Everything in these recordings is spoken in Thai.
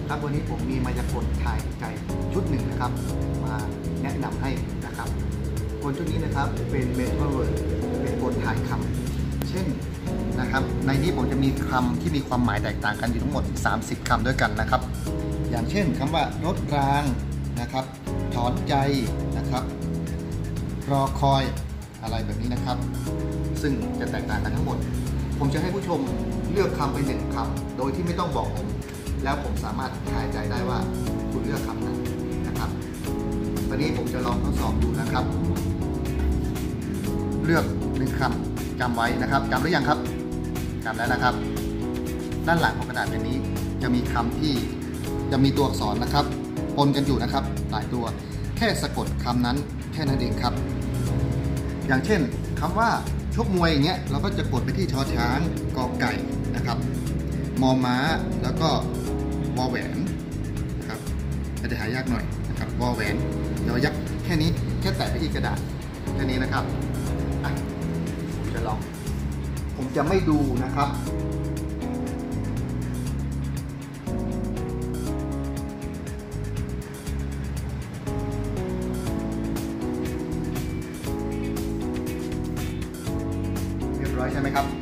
ครับวันนี้ผมมีมายากลถ่ายใจชุดหนึ่งนะครับมาแนะนำให้นะครับกลชุดนี้นะครับเป็นเมทัลเวิร์ดเป็นกลถ่ายคำเช่นนะครับในนี้ผมจะมีคำที่มีความหมายแตกต่างกันอยู่ทั้งหมด30 คำด้วยกันนะครับอย่างเช่นคำว่ารถรางนะครับถอนใจนะครับรอคอยอะไรแบบนี้นะครับซึ่งจะแตกต่างกันทั้งหมดผมจะให้ผู้ชมเลือกคำไป1 คำโดยที่ไม่ต้องบอกผมแล้วผมสามารถทายใจได้ว่าคุณเลือกคำไหนนะครับตอนนี้ผมจะลองทดสอบดูนะครับเลือก1 คำจำไว้นะครับจำหรือยังครับจำแล้วนะครับด้านหลังของกระดาษแบบนี้จะมีคำที่จะมีตัวอักษรนะครับปนกันอยู่นะครับหลายตัวแค่สะกดคำนั้นแค่นั้นเองครับอย่างเช่นคำว่าชกมวยอย่างเงี้ยเราก็จะกดไปที่ชอช้างกอไก่นะครับมอม้าแล้วก็วอแหวนนะครับจะหายากหน่อยนะครับวอแหวนยอยักษ์แค่นี้แค่แตะไปที่กระดาษแค่นี้นะครับผมจะลองผมจะไม่ดูนะครับเรียบร้อยใช่ไหมครับ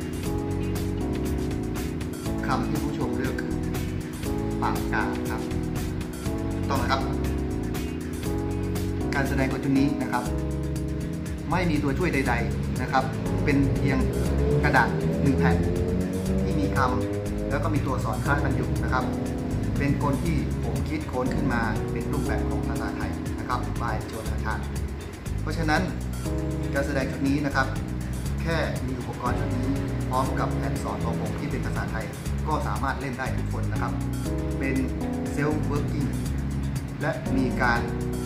คำที่ผู้ชมเลือกคือปากกาครับต้องนะครับการแสดงกลชุดนี้นะครับไม่มีตัวช่วยใดๆนะครับเป็นเพียงกระดาษ1 แผ่นที่มีคำแล้วก็มีตัวอักษรคาดกันอยู่นะครับเป็นกลที่ผมคิดค้นขึ้นมาเป็นรูปแบบของภาษาไทยนะครับบายโจนาธานเพราะฉะนั้นการแสดงชุดนี้นะครับแค่มีอุปกรณ์ชุดนี้พร้อมกับแผ่นสอนของผมที่เป็นภาษาไทยก็สามารถเล่นได้ทุกคนนะครับเป็นเซลฟ์เวิร์กิ่งและมีการ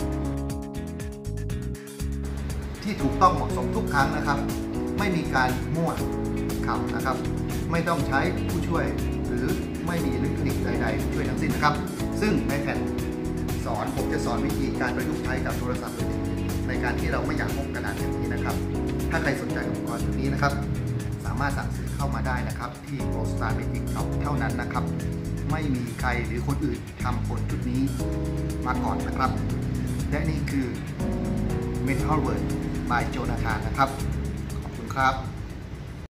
ที่ถูกต้องเหมาะสมทุกครั้งนะครับไม่มีการมั่วคำนะครับไม่ต้องใช้ผู้ช่วยหรือไม่มีอิเล็กทรอนิกส์ใดๆช่วยทั้งสิ้นนะครับซึ่งในแผ่นสอนผมจะสอนวิธีการประยุกต์ใช้กับโทรศัพท์มือถือในการที่เราไม่อยากพกกระดาษอย่างนี้นะครับถ้าใครสนใจอุปกรณ์ชุดนี้นะครับสามารถสั่งซื้อเข้ามาได้นะครับที่ Polestar Magic Shop เท่านั้นนะครับไม่มีใครหรือคนอื่นทำกลชุดนี้มาก่อนนะครับและนี่คือ Metal Word by โจนาธานนะครับขอบคุณครับ